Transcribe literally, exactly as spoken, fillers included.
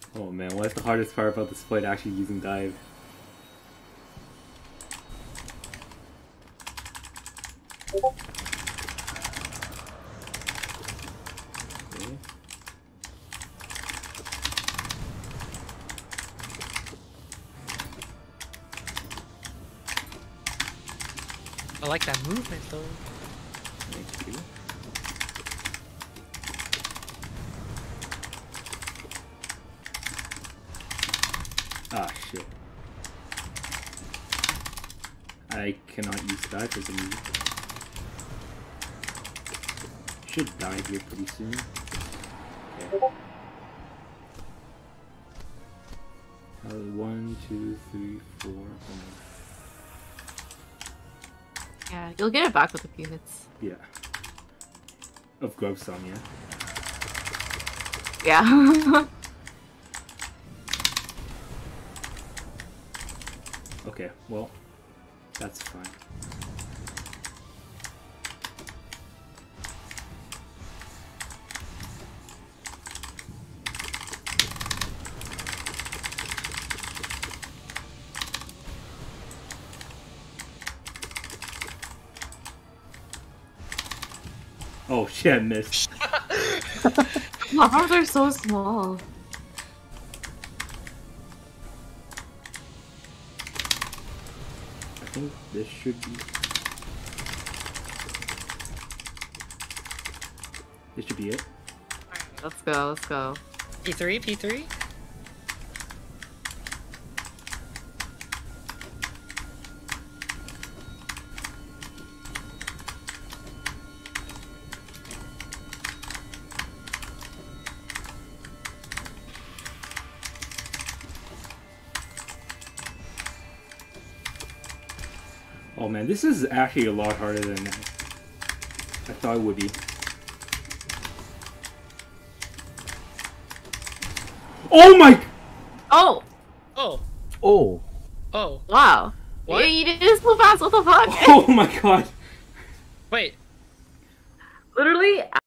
Oh man, what's the hardest part about this fight actually using dive? Okay. I like that movement though. Thank you. Ah, shit. I cannot use that for some reason. Should die here pretty soon. Okay. Uh, one, two, three, four. Oh. Yeah, you'll get it back with a few hits. Yeah. Of growth some, yeah. Yeah. Okay, well, that's fine. Oh shit, missed. My arms are so small. I think this should be... This should be it. Alright, let's go, let's go. P three, P three? Oh man, this is actually a lot harder than I thought it would be. Oh my! Oh! Oh. Oh. Oh. Wow. What? You, you did it so fast, what the fuck? Oh my god! Wait. Literally,